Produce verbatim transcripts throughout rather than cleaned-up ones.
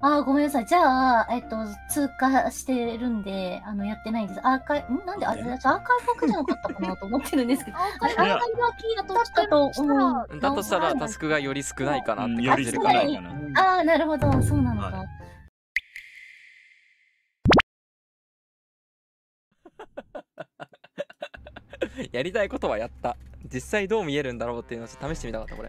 ああ、ごめんなさい。じゃあ、えっと、通過してるんで、あの、やってないです。アーカイブ、んなんで、あれ、アーカイブ開けじゃなかったかなと思ってるんですけど。 アーカイブはキーだとしたと思ら、 だとしたらタスクがより少ないかなってより少感じるかな。 ないかな。 ああ、なるほど。そうなのか。 やりたいことはやった。実際どう見えるんだろうっていうのをちょっと試してみたかった、これ。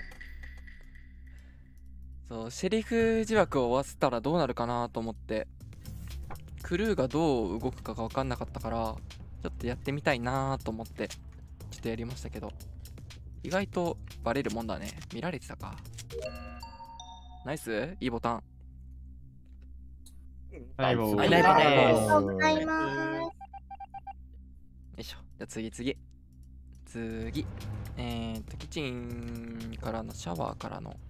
そう、シェリフ自爆を終わせたらどうなるかなと思って、クルーがどう動くかが分かんなかったから、ちょっとやってみたいなと思って、ちょっとやりましたけど、意外とバレるもんだね。見られてたか。ナイス、いいボタン。 はい、もう。 ありがとうございます。 よいしょ。じゃあ次次。次。えーっと、キッチンからのシャワーからの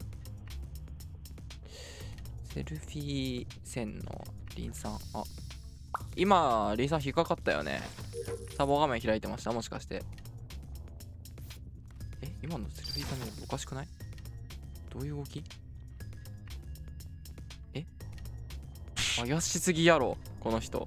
セルフィー線のリンさん。あ、今、リンさん引っかかったよね。サボ画面開いてましたもしかして。え、今のセルフィーさんのおかしくない？どういう動き？え？怪しすぎやろ、この人。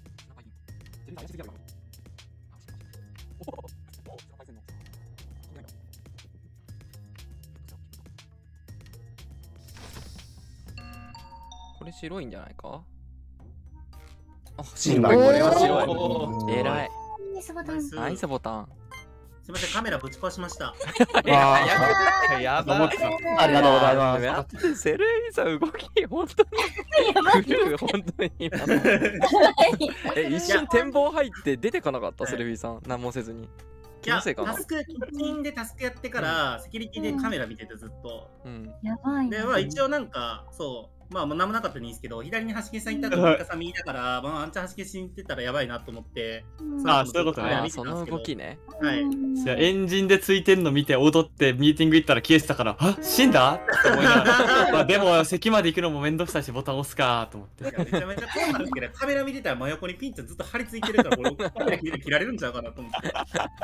これ白いんじゃないか？あ、白い。これは白い。えらい。 ナイスボタン。 ナイスボタン。 すみません、カメラぶち壊しました。 やばい。 ありがとうございます。 やってセルイさん動き本当にクルー本当に今のえ一瞬展望入って出てかなかったセルフィーさん何もせずに。 いや、タスク、キッチンでタスクやってから、セキュリティでカメラ見ててずっと。 うん。 やばい。 で、まあ一応なんか、そう、まあ何もなかったんですけど、左に橋毛さんいたとか、ミカさん見たから、まああんちゃん橋毛しに行ってたらやばいなと思って。 ああ、そういうことね。 その動きね。 はい。 いや、エンジンでついてんの見て踊ってミーティング行ったら消えてたから、あ、死んだって思いながら。まあでも、席まで行くのもめんどくさいし、ボタン押すかと思って。 いや、めちゃめちゃ怖かったんですけど、カメラ見てたら真横にピンちゃんずっと張り付いてるから、俺、カメラ切られるんちゃうかなと思って。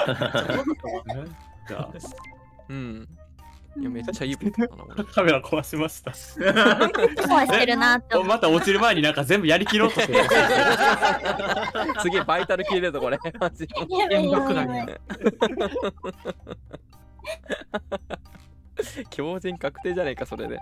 じゃあ。 うん。いや、めっちゃいいボタンだな、俺。 カメラ壊しました。 壊してるなって思って。 また落ちる前になんか全部やりきろうとしてる。 次、バイタル切れるとこれ。マジで。強靭確定じゃねえか、それで。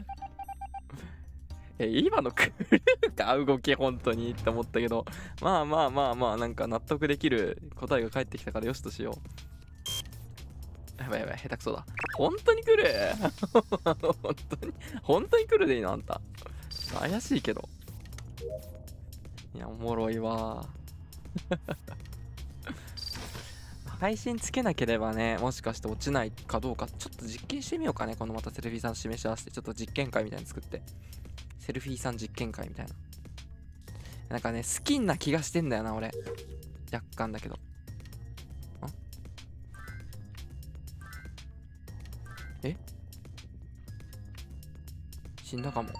え、今のクルーか動き本当にって思ったけど、まあまあまあまあ、なんか納得できる答えが返ってきたからよしとしよう。やばいやばい、下手くそだ。本当に来る本当に、本当に来るでいいのあんた。怪しいけど。いや、おもろいわ。配信つけなければね、もしかして落ちないかどうか、ちょっと実験してみようかね。このまたセルフィーさん示し合わせて、ちょっと実験会みたいに作って。セルフィーさん実験会みたいな。なんかね、好きな気がしてんだよな、俺。若干だけど。あえ死んだかも。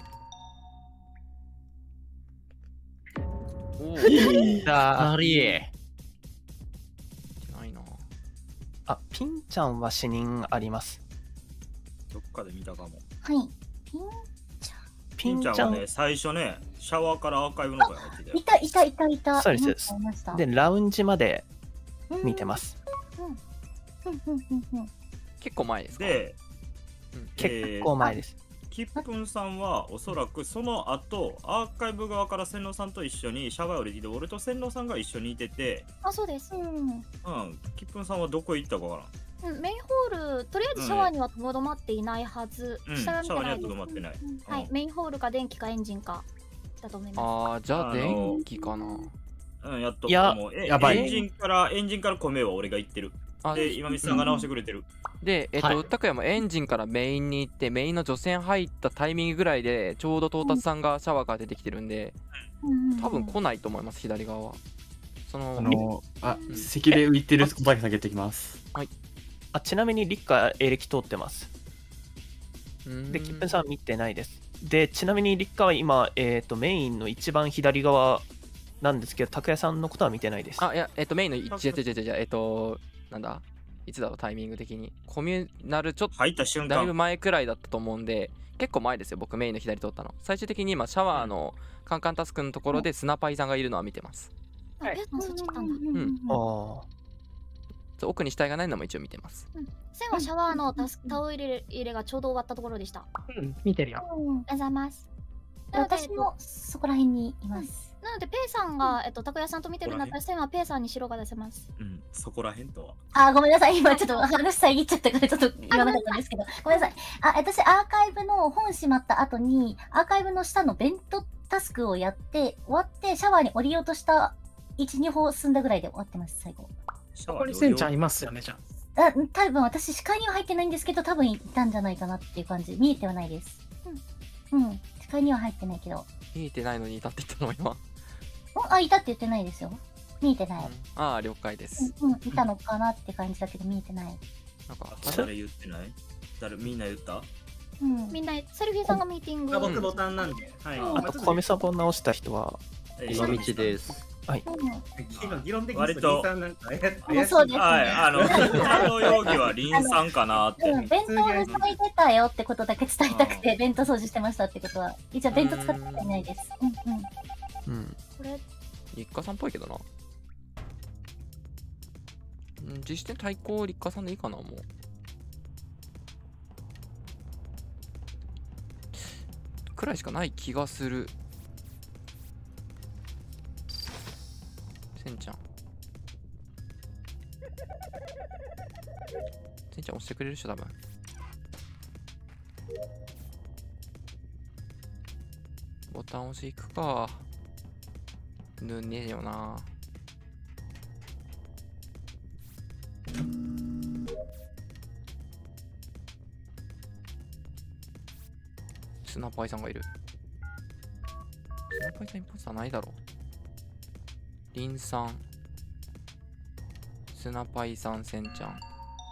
おお。 いだーり。 ないな。 あ、ピンちゃんは死人あります。 どっかで見たかも。 はい。ピンピンちゃんはね、最初ね、シャワーからアーカイブの声入ってたよ。 いたいたいたいた。 そうです。で、ラウンジまで見てます。 結構前ですか？ で、 結構前です。 キップンさんはおそらくその後アーカイブ側から洗脳さんと一緒にシャワーを入れて、俺と洗脳さんが一緒にいてて、 あ、そうです。うん。 うん、キップンさんはどこ行ったかわかうん、メインホール、とりあえずシャワーにはとどまっていないはず。 らん。うん、シャワーにはとどまってない。 はい、メインホールか電気かエンジンかだと思います。 ああ、じゃあ電気かな。 うん、やっと。 いやもうえやばいエンジンからエンジンから米は俺が行ってる。で、今水さんが直してくれてる。 で、えっと、拓也もエンジンからメインに行って、メインの除染入ったタイミングぐらいで、ちょうど到達さんがシャワーから出てきてるんで、多分来ないと思います、左側は。その、 あのー、あ、席で浮いてる小林さん下げてきます。 はい。 あ、ちなみにリッカエレキ通ってます。で、キップンさんは見てないです。で、ちなみにリッカは今、えっと、メインの一番左側なんですけど、拓也さんのことは見てないです。 あ、いや、えっと、メインの、違う違う違う違う、えっと、なんだいつだろう、タイミング的に。コミュナルちょっと、 入った瞬間だいぶ前くらいだったと思うんで、 結構前ですよ、僕メインの左通ったの。最終的に今シャワーのカンカンタスクのところでスナパイさんがいるのは見てます。 あ、ペーさんそっち行ったんだ。 うんああ。 そう奥に死体がないのも一応見てます。 センはシャワーのタスタオル入れ入れがちょうど終わったところでした。ありうん、見てるよ。 がとうございます。なので私もそこら辺にいます。 なのでペイさんが、えっと、拓也さんと見てるんだったら、センはペイさんに白が出せます。 うん、そこらへんとは。 あ、ごめんなさい。今ちょっと話遮っちゃったからちょっと言わなかったんですけど。ごめんなさい。あ、私アーカイブの本閉まった後に、アーカイブの下のベントタスクをやって、終わってシャワーに降りようとしたいち、に歩進んだぐらいで終わってます、最後。 シャワーここにセンちゃんいますよね、じゃあ。 あ、多分私視界には入ってないんですけど、多分いたんじゃないかなっていう感じ。見えてはないです。うん。うん。視界には入ってないけど。 見えてないのにいたって言ったの今。 あ、いたって言ってないですよ。見えてない。 ああ、了解です。 うん、うん、いたのかなって感じだけど見えてない。 なんか、 誰言ってない？誰みんな言った？ うん。 みんな、セルフィーさんがミーティング。 あ、僕ボタンなんで。はい。 あと、コミサボ直した人は、 今道です。 はい。 今、議論的に割とリンさんなんか怪しいそうですね。 はい、あの、他の容疑はリンさんかなって。 うん、弁当塞いでたよってことだけ伝えたくて、弁当掃除してましたってことは、一応弁当使っていないです。うんうん。 うん。 これ、 立花さんっぽいけどな。うん、実質対抗立花さんでいいかな、もう。くらいしかない気がする。せんちゃん。せんちゃん押してくれるっしょ、多分。ボタン押しいくか。ぬねえよな。スナパイさんがいる。スナパイさん一発はないだろう。リンさん、スナパイさん、センちゃん。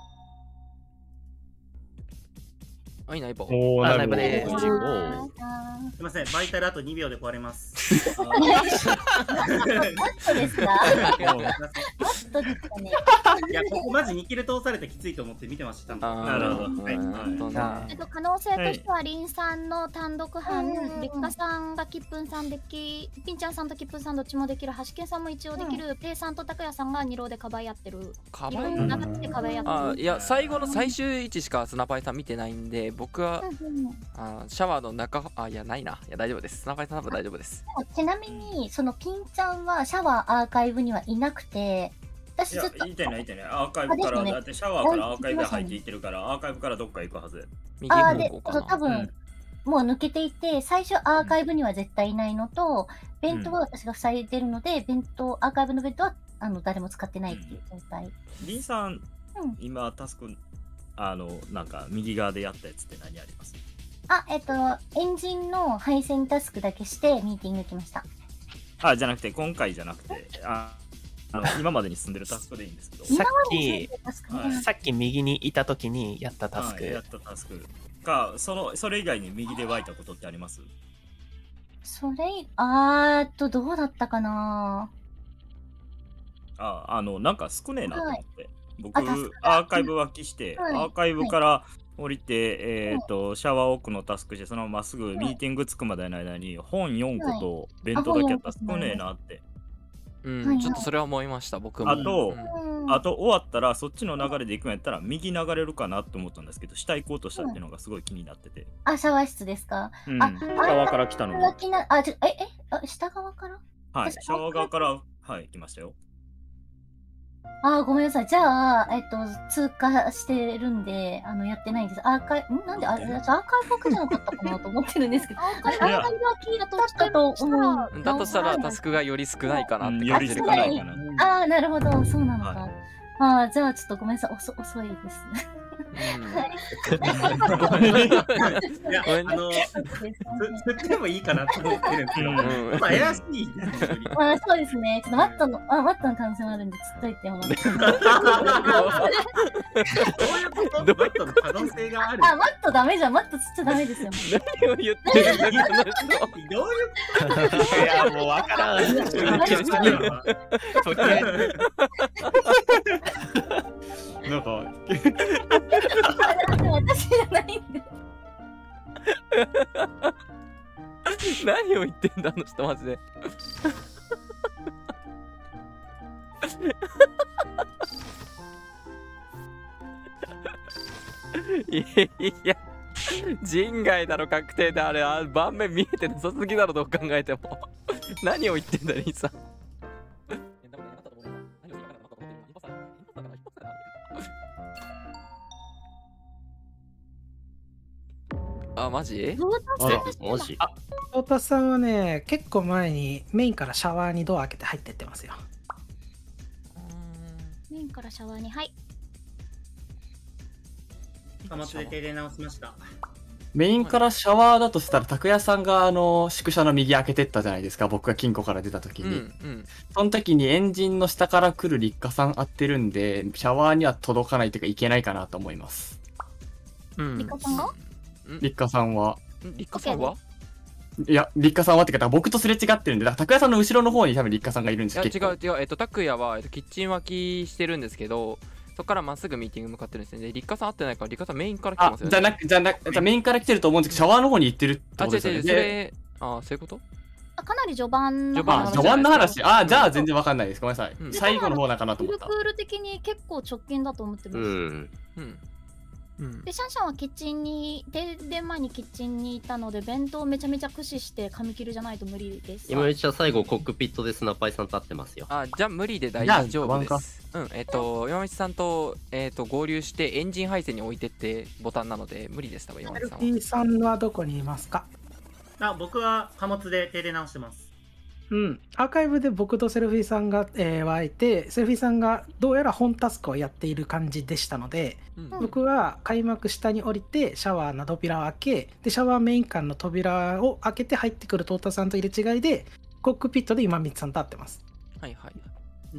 あ、いないば。 おー、 あなるほど。 ナイバですすいません、バイタルあとにびょうで壊れます。 マットですか？マットですかね。 いや、ここマジにキル通されてきついと思って見てました。 なるほどはいえっと、可能性としては、リンさんの単独犯、リッカさんがキップンさんでき、ピンちゃんさんとキップンさんどっちもできる、ハシケンさんも一応できる、ペイさんとタクヤさんがに浪でかばい合ってる。 かいろんな形でかばい合ってる。 あ、いや、最後の最終位置しかスナパイさん見てないんで、僕は、あシャワーの中、あ、いや、ないな。いや、大丈夫です。スナパイさん多分大丈夫です。 ちなみに、そのピンちゃんはシャワーアーカイブにはいなくて、私いやずっと、 言いたいない言いたいないアーカイブから、 あですねだってシャワーからアーカイブ入っていってるからアーカイブからどっか行くはず。 右あーで、 方向かな。 そう多分、もう抜けていて、最初アーカイブには絶対いないのと、弁当は私が塞いでるので、弁当、アーカイブの弁当はあの誰も使ってないっていう状態。 リンさん、 うん今タスクあのなんか右側でやったやつって何あります？ あ、えっと、エンジンの配線タスクだけしてミーティング来ました。 あ、じゃなくて今回じゃなくてああの今までに進んでるタスクでいいんですけど。 さっき、 タスクねはいさっき右にいた時にやったタスク。 はいやったタスクか、そのそれ以外に右で湧いたことってあります？ それ、あーっと、どうだったかな。 あ、あのなんか少ねえなと思って、僕あタスクアーカイブ脇して、 はいアーカイブから降りて、えっ、とシャワー奥のタスクしてそのまますぐミーティング着くまでの間に本よんこと弁当だけやったら少ねえなって。 うん、 はいちょっとそれは思いました、僕も。 あとうんうんあと終わったらそっちの流れで行くんやったら右流れるかなって思ったんですけど、下行こうとしたっていうのがすごい気になってて、 あ、シャワー室ですか。 うん、 あ側から来たのが、 浮気な、あ、ちょ、え、え、あ下側からはい、 私シャワー側からはい来ましたよ。 あー、ごめんなさい。じゃあ、えっと、通過してるんで、あの、やってないんです。アーカイブ、んなんで、あれ、アーカイブ枠じゃなかったかなと思ってるんですけど。 アーカイブいやアーカイブはキーだとだったと思う。 だとしたらタスクがより少ないかなってうんより少感じるか。 ないかな。 ああ、なるほど。そうなのか。 はああ、じゃあ、ちょっとごめんなさい。遅遅いです。 いや、 ごめんねあの、ふ振ってもいいかなと思ってるんですけど、 うんちょっと怪しいですよね。 まあ、そうですね。ちょっとマットの、あ、マットの可能性もあるんで、つっといてもらって。 どういうこと？バットの可能性がある。 あ、マットダメじゃん。マットつっちゃダメですよ。 何を言ってるんだこの人。 どういういや、もうわからん。 こと？ なんか、 私じゃないんで。 何を言ってんだあの人マジで。いや人外だろ確定で、あれあ盤面見えてなさすぎだろどう考えても。何を言ってんだリンさん。あマジ？ マジ？ トータスさんはね、結構前にメインからシャワーにドア開けて入ってってますよ。 メインからシャワーに、はい。 貨物で停電直しました。 メインからシャワーだとしたら、拓也さんがあの宿舎の右開けてったじゃないですか、僕が金庫から出た時に。 うんうん、 その時にエンジンの下から来る立花さん合ってるんで、シャワーには届かないというか、いけないかなと思います。 うん、立花さんが立花さんは。 立花さんはいや、立花さんはってか、僕とすれ違ってるんで、だから拓也さんの後ろの方に多分立花さんがいるんですよ。 いや違う違う、えっと、拓也は、えっと、キッチン脇してるんですけど、そこからまっすぐミーティング向かってるんですね。で、立花さん会ってないから、立花さんメインから来てますよね。 あ、じゃなく、じゃなく、じゃメインから来てると思うんですけど、シャワーの方に行ってるってことですよね。 あ、違う違う、それ、あ、そういうこと？ あ、かなり序盤の話。序盤の話。あ、じゃあ全然わかんないです。ごめんなさい。うん、最後の方だかなと思った。 ルクール的に結構直近だと思ってます。うん。うんうん、でシャンシャンはキッチンに停電前にキッチンにいたので弁当をめちゃめちゃ駆使して紙切るじゃないと無理です。 今めっちゃ最後コックピットでスナッパイさんと会ってますよ。 あ、じゃあ無理で大丈夫です。うん、えっ、ー、と山道さんとえっ、ー、と合流してエンジン配線に置いてってボタンなので無理です多分山道さんは。 セルフィーさんはどこにいますか？ あ、僕は貨物で停電直してます。 うん、アーカイブで僕とセルフィーさんが、えー、湧いて、セルフィーさんがどうやら本タスクをやっている感じでしたので、うん、僕は開幕下に降りてシャワーの扉を開け、でシャワーメイン間の扉を開けて入ってくるトータさんと入れ違いでコックピットで今光さんと会ってます。 はいはい、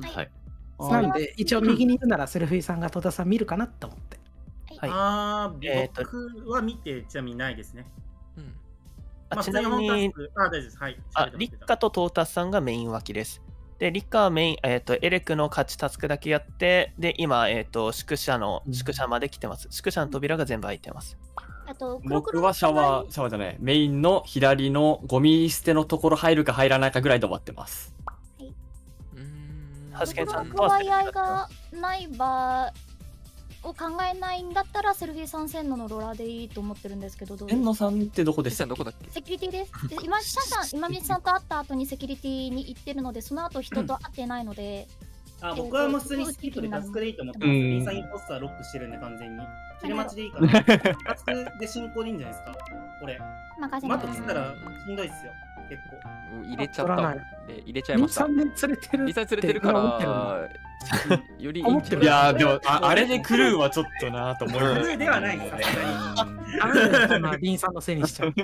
はい、 なんで一応右にいるならセルフィーさんがトータさん見るかなと思って。 はい、あー、えー、僕は見てちなみにないですね。 あ、ちなみに、あ、立花とトータスさんがメイン脇です。で、立花はメイン、えっ、ー、と、エレクの勝ちタスクだけやって、で、今、えっ、ー、と、宿舎の、宿舎まで来てます。宿舎の扉が全部開いてます。 あと僕はシャワー、シャワーじゃない、メインの左のゴミ捨てのところ入るか入らないかぐらいで終わってます。はい。 うーん。ハスケンさんとは奪い合いがない場を考えないんだったらセルフィーさん線路のローラーでいいと思ってるんですけど、どうですか？ 線路さんってどこですか？ どこだっけ？ セキュリティです。で今シャンシャン今水さんと会った後にセキュリティに行ってるので、その後人と会ってないので、 うん、あ、僕はもう普通にスキップでタスクでいいと思ってます。リンさんインポスターロックしてるんで完全に昼待ちでいいからタスクで進行でいいんじゃないですかこれ。 任せて。 マットつったらしんどいっすよ結構。 入れちゃった。入れちゃいました。 リンさん連れてる。 リンさん連れてるからよりいいんじゃない？ いやーでも あ, あれでクルーはちょっとなと思う。クルーではないですね。 あリンさんのせいにしちゃう。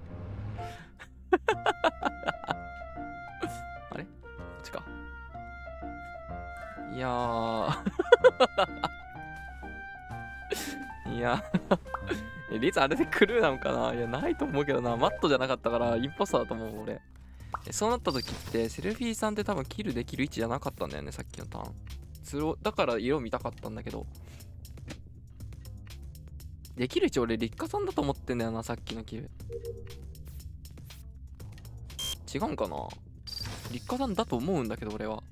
あれ？こっちか。いやーいやーリンさんあれでクルーなのかな？いやないと思うけどな。マットじゃなかったからインポスターだと思う俺。そうなった時ってセルフィーさんって多分キルできる位置じゃなかったんだよねさっきのターン。ツロだから色見たかったんだけど、できる位置俺立花さんだと思ってんだよなさっきのキル。違うんかな？立花さんだと思うんだけど俺は。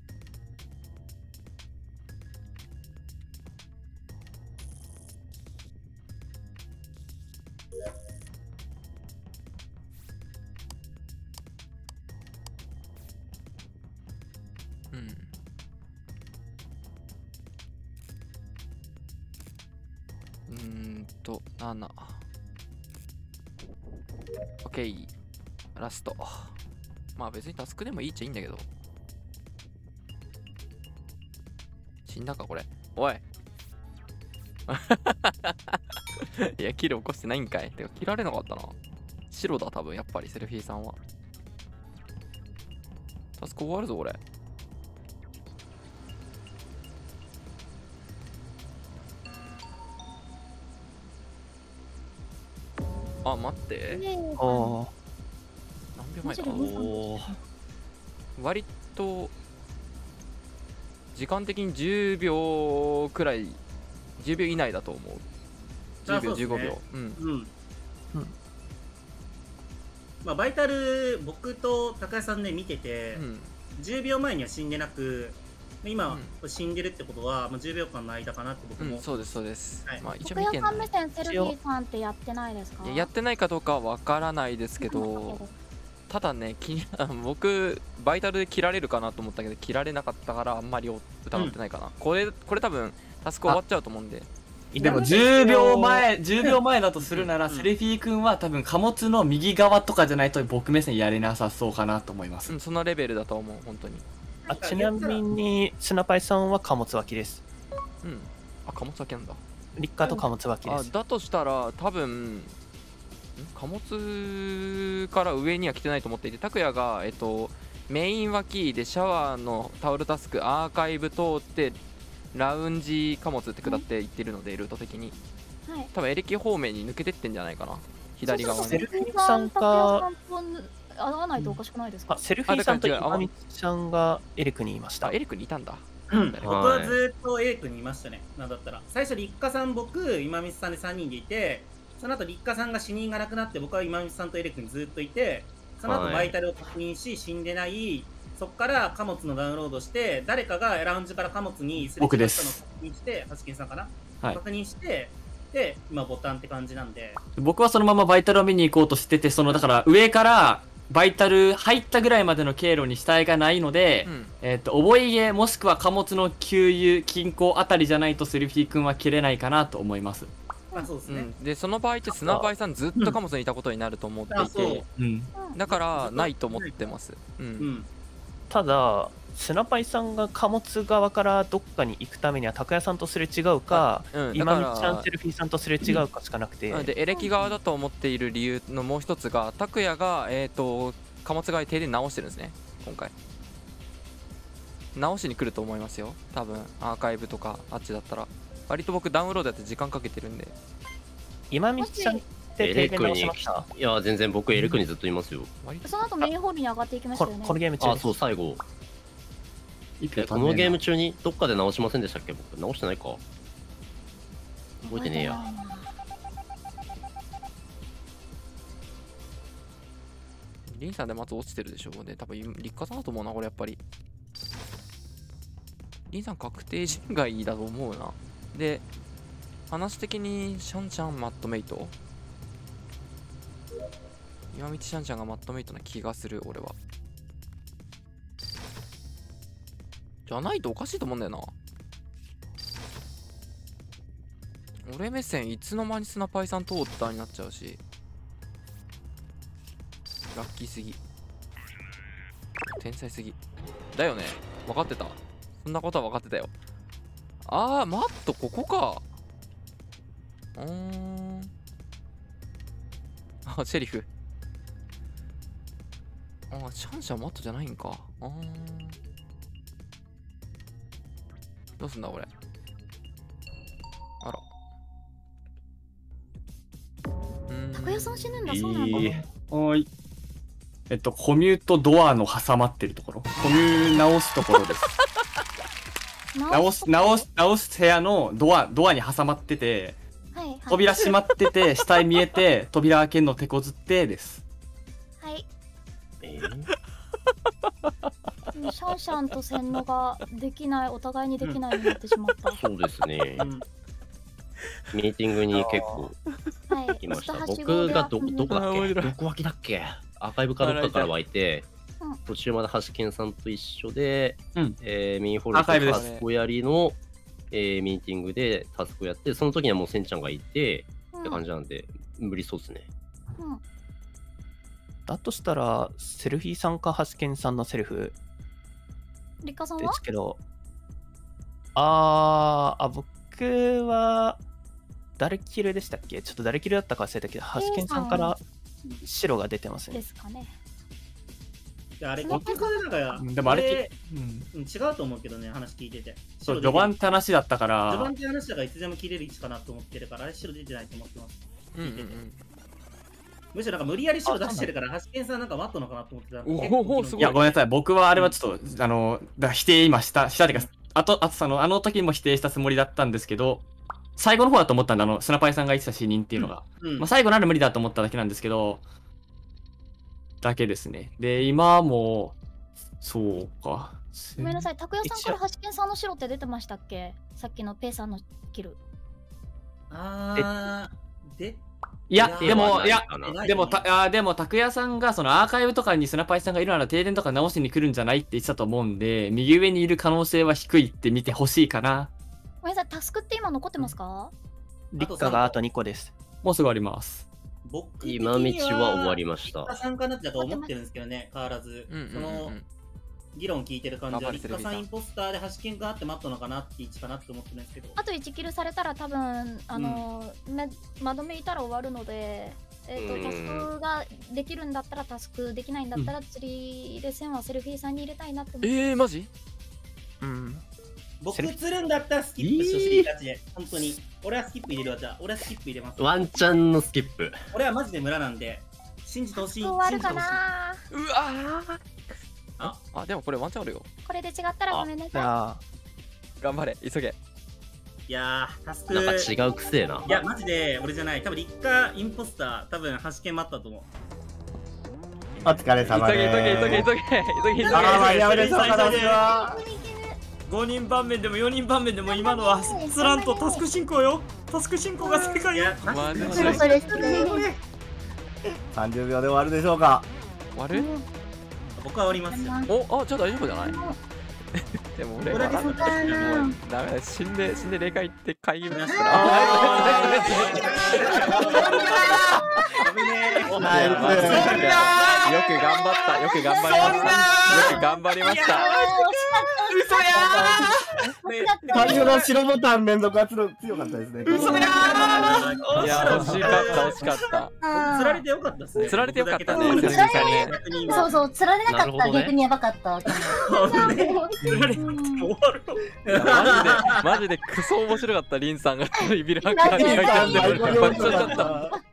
となな OK ラスト。まあ別にタスクでもいいっちゃいいんだけど。死んだかこれ。おいいやキル起こしてないんかい。てか切られなかったな。白だ多分やっぱりセルフィーさんは。タスク終わるぞ俺。あ、待って。 おー。 何秒前だ？おー。割と時間的にじゅうびょうくらい、じゅうびょう以内だと思う。じゅうびょう、じゅうごびょう。うん。うん。 まあ、バイタル僕と高谷さんで見てて、 うん、 じゅうびょうまえには死んでなく今、うん、死んでるってことは、まあ、じゅうびょうかんの間かなって僕も、 うん、そうですそうです、はい、まあ一応見てない。目線セルフィーさんってやってないですか？ ややってないかどうかはわからないですけど、ただね気に僕バイタルで切られるかなと思ったけど切られなかったからあんまり疑ってないかな、うん、これこれ多分タスク終わっちゃうと思うんで。 でもじゅうびょうまえじゅうびょうまえだとするなら、うん、セルフィー君は多分貨物の右側とかじゃないと僕目線やれなさそうかなと思います。 うん、そのレベルだと思う本当に。 あ、ちなみにスナパイさんは貨物脇です。 うん。あ、貨物脇なんだ。 立夏と貨物脇です。 あ、だとしたら多分貨物から上には来てないと思っていて、拓也がえっとメイン脇でシャワーのタオルタスクアーカイブ通ってラウンジ貨物って下って行ってるので、ルート的に、はい、多分エレキ方面に抜けてってんじゃないかな、左側に。 セルフィーさんか合わないとおかしくないですか？ あ、セルフィーさんと今道ちゃんがエレクにいました。 あ、エレクにいたんだ。 うん、僕はずっとエレクにいましたね。なんだったら最初立花さん、僕、今光さんでさんにんでいて、その後立花さんが死人がなくなって僕は今光さんとエレクにずっといて、その後バイタルを確認し死んでない、そこから貨物のダウンロードして、誰かがラウンジから貨物にすれ違ったのを確認して、ハチキンさんかな、はい、確認して、で、今ボタンって感じなんで。 僕はそのままバイタルを見に行こうとしてて、そのだから上からバイタル入ったぐらいまでの経路に死体がないので、うん、えっと、覚え家もしくは貨物の給油近郊あたりじゃないとセルフィー君は切れないかなと思います。 あ、そうですね。 うん、でその場合って砂場合さんずっと貨物にいたことになると思っていて、うん、だからないと思ってます。うんうん、 ただスナパイさんが貨物側からどっかに行くためには拓也さんとすれ違うか、うん、今道ちゃんセルフィーさんとすれ違うかしかなくて、うん、 でエレキ側だと思っている理由のもう一つが拓也が、えー、と貨物側に停電直してるんですね。今回直しに来ると思いますよ多分。アーカイブとかあっちだったら割と僕ダウンロードやって時間かけてるんで。 今道ちゃんって停電直しました？ いや全然僕エレクにずっといますよ。 その後メインホールに上がっていきましたよね。 このゲーム中。 あ、そう最後このゲーム中にどっかで直しませんでしたっけ？僕直してないか覚えてねえや。 リンさんでまず落ちてるでしょうね。多分立花さんだと思うなこれやっぱり。リンさん確定人外だと思うな。で話的にシャンちゃんマットメイト、今道シャンちゃんがマットメイトな気がする俺は。じゃないとおかしいと思うんだよな。俺目線いつの間にスナパイさん通ったになっちゃうし、ラッキーすぎ、天才すぎだよね。分かってた、そんなことは分かってたよ。あーマットここか。うーん、あシェリフ、あシャンシャンマットじゃないんか。あーどうすんだこれ。あら、 拓也さん死ぬんだ。そうなんだ。 はい。えっとコミュートドアの挟まってるところ、コミュー直すところです。直す直す直す部屋のドアドアに挟まってて、はいはい、扉閉まってて死体見えて扉開けるの手こずってです。 はい。えーシャンシャンと洗脳ができない、お互いにできないになってしまった。 そうですね。うん、ミーティングに結構行きました。はい、僕がどどこだっけ、どこ脇だっけ、アーカイブかどっかから湧いて、うん、途中までハシケンさんと一緒で、うん、えー、ミーホールとタスコやりの、えー、ミーティングでタスコやって、その時にはもうセンちゃんがいて、うん、って感じなんで無理そうですね。うん、 だとしたらセルフィーさんかハシケンさんのセルフリカさんはですけど、あーあ、僕は誰キルでしたっけ、ちょっと誰キルだったか忘れたけど、ハシケンさんから白が出てますね。 ですかね。 いやあれ結局なんか、 でもあれ、 うん、違うと思うけどね、話聞いてて。 そう序盤って話だったから。 序盤って話だからいつでも切れる位置かなと思ってるから、あれ白出てないと思ってます。聞いてて。むしろなんか無理やり白出してるから、ハシケンさんなんかマットのかなと思ってた。 いや、ごめんなさい。僕はあれはちょっと、うん、あの、だ否定今した、したっていうか、あと、あとその、あの時も否定したつもりだったんですけど、最後の方だと思ったんだ、あの、スナパイさんが言ってた死人っていうのが。うんうん、まあ最後なら無理だと思っただけなんですけど、 だけですね。で、今も、そうか。 ごめんなさい、拓也さんからハシケンさんの白って出てましたっけ？さっきのペイさんのキル。 あー、でいや、でも、いや、 ないでも、たあでも、拓也さんが、そのアーカイブとかにスナパイさんがいるなら停電とか直しに来るんじゃないって言ってたと思うんで、右上にいる可能性は低いって見てほしいかな。 ごめんなさい、タスクって今残ってますか？ リッカがあとにこです。 もうすぐあります。 僕的に今道は終わりましたリッカさんかなってだと思ってるんですけどね、変わらず。その、議論聞いてる感じは、リッカさんインポスターでハシケンがあってマットのかなって位置かなって思ってるんですけど。 あといちキルされたら多分、あの、めまどめいたら終わるので、えっと、タスクができるんだったらタスク、できないんだったら釣りで線はセルフィーさんに入れたいなって思って。 えー、マジ？ うん。 僕釣るんだったらスキップしてほしいガチで、本当に。俺はスキップ入れるわ、じゃあ。俺はスキップ入れます。 ワンチャンのスキップ。 俺はマジで村なんで、信じてほしい。 終わるかなー。うわー。あ、あ、でもこれワンチャンあるよ。 これで違ったらごめんなさい。頑張れ、急げ。 いやー、タスク。 なんか違うくせえな。 いや、マジで俺じゃない。多分リッカインポスター、多分ハシケン待ったと思う。 お疲れ様でーす。急げ、急げ、急げ、急げ、急げ、急げ。 あー、やめれそうかな、 ごにん盤面でもよにん盤面でも今のはスランとタスク進行よ。タスク進行が正解よ。 マジで。 それそれそれ。 さんじゅうびょうで終わるでしょうか。 終わる？ 僕は終わりますよ。 お、あ、じゃあ大丈夫じゃない？でも俺はダメだ、死んで死んで霊界行って会議目なしから。よく頑張った、よく頑張りました、よく頑張りました。 嘘やー。最初の白ボタン連続は強かったですね。 嘘やー。いや、惜しかった、惜しかった。 釣られてよかったですね。 釣られてよかったね。 そうそう、釣られなかったら逆にやばかった。 釣られなくて終わるよ。 マジで、マジでクソ面白かった、リンさんがビビるハッカーに書いてあるんで、爆笑しちゃった。